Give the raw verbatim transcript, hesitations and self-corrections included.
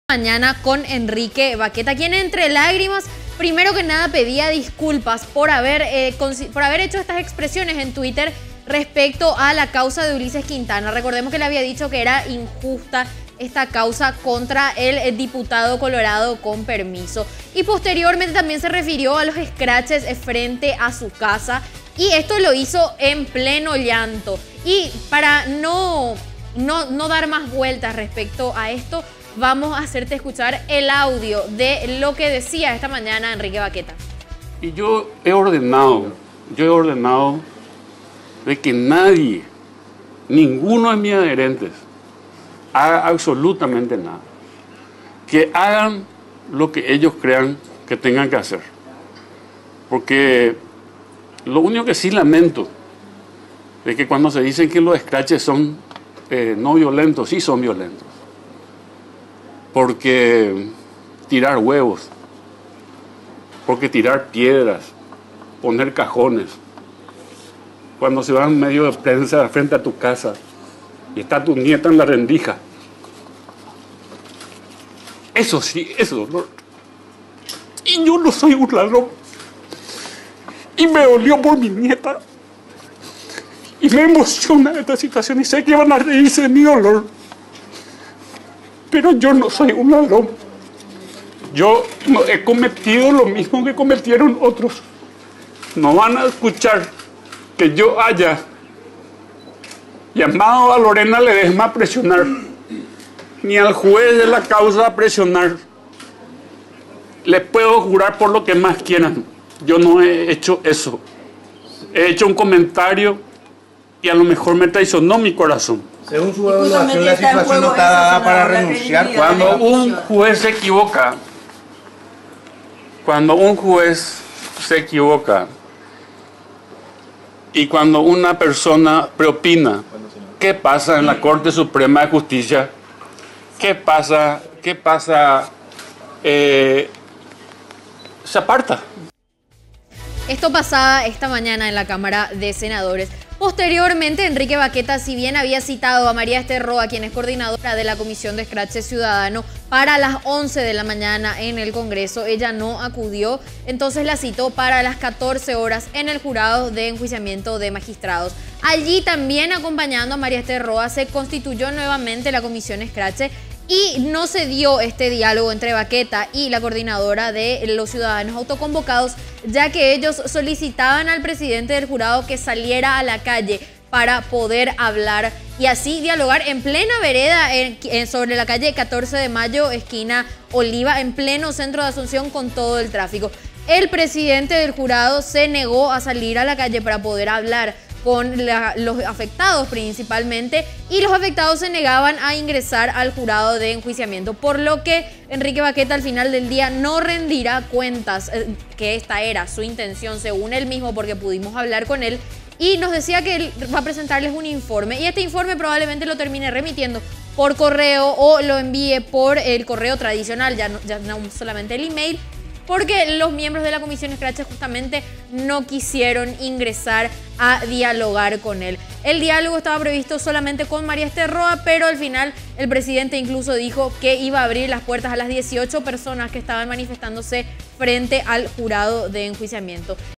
Mañana con Enrique Baqueta, quien entre lágrimas, primero que nada pedía disculpas por haber, eh, por haber hecho estas expresiones en Twitter respecto a la causa de Ulises Quintana. Recordemos que le había dicho que era injusta esta causa contra el diputado colorado con permiso. Y posteriormente también se refirió a los scratches frente a su casa, y esto lo hizo en pleno llanto. Y para no, no, no dar más vueltas respecto a esto, vamos a hacerte escuchar el audio de lo que decía esta mañana Enrique Baqueta. Y yo he ordenado, yo he ordenado de que nadie, ninguno de mis adherentes, haga absolutamente nada. Que hagan lo que ellos crean que tengan que hacer. Porque lo único que sí lamento es que cuando se dicen que los scratches son eh, no violentos, sí son violentos. Porque tirar huevos, porque tirar piedras, poner cajones, cuando se van medio de prensa frente a tu casa y está tu nieta en la rendija, eso sí, eso no. Y yo no soy un ladrón, y me dolió por mi nieta, y me emociona esta situación, y sé que van a reírse de mi dolor. Pero yo no soy un ladrón. Yo no he cometido lo mismo que cometieron otros. No van a escuchar que yo haya llamado a Lorena Ledesma a presionar, ni al juez de la causa a presionar. Les puedo jurar por lo que más quieran. Yo no he hecho eso. He hecho un comentario y a lo mejor me traicionó mi corazón. Según su evaluación, la situación no está dada para renunciar. Cuando un juez se equivoca, cuando un juez se equivoca y cuando una persona preopina, ¿qué pasa en la Corte Suprema de Justicia? ¿Qué pasa? ¿Qué pasa? Eh, se aparta. Esto pasaba esta mañana en la Cámara de Senadores. Posteriormente, Enrique Baqueta, si bien había citado a María Esther Roa, quien es coordinadora de la Comisión de Scratches Ciudadano, para las once de la mañana en el Congreso, ella no acudió, entonces la citó para las catorce horas en el Jurado de Enjuiciamiento de Magistrados. Allí también, acompañando a María Esther Roa, se constituyó nuevamente la Comisión Scratches y no se dio este diálogo entre Baqueta y la coordinadora de los ciudadanos autoconvocados, ya que ellos solicitaban al presidente del jurado que saliera a la calle para poder hablar y así dialogar en plena vereda en, en, sobre la calle catorce de mayo, esquina Oliva, en pleno centro de Asunción, con todo el tráfico. El presidente del jurado se negó a salir a la calle para poder hablar con la, los afectados principalmente, y los afectados se negaban a ingresar al jurado de enjuiciamiento, por lo que Enrique Baqueta al final del día no rendirá cuentas, eh, que esta era su intención según él mismo, porque pudimos hablar con él y nos decía que él va a presentarles un informe, y este informe probablemente lo termine remitiendo por correo o lo envíe por el correo tradicional, ya no, ya no solamente el email, porque los miembros de la Comisión Scratches justamente no quisieron ingresar a dialogar con él. El diálogo estaba previsto solamente con María Esther Roa, pero al final el presidente incluso dijo que iba a abrir las puertas a las dieciocho personas que estaban manifestándose frente al jurado de enjuiciamiento.